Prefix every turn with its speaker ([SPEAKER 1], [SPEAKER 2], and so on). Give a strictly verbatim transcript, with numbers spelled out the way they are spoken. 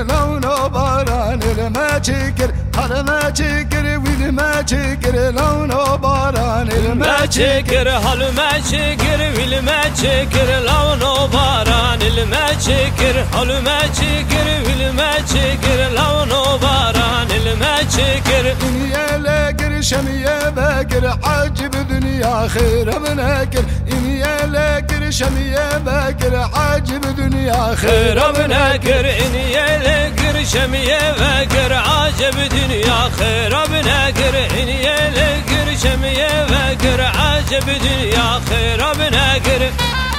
[SPEAKER 1] لونه باران الماجيكر هالماجيكر والماجيكر لونه باران
[SPEAKER 2] الماجيكر هالماجيكر والماجيكر لونه باران الماجيكر هالماجيكر والماجيكر لونه باران الماجيكر
[SPEAKER 1] دنيا لاقر شمية باكر عاجب دنيا خير مناكر دنيا لاقر شمية باكر عاجب دنيا خير
[SPEAKER 2] مناكر دنيا لاقر شمية باكر عاجب دنيا خير مناكر دنيا لاقر شمية باكر عاجب دنيا خير مناكر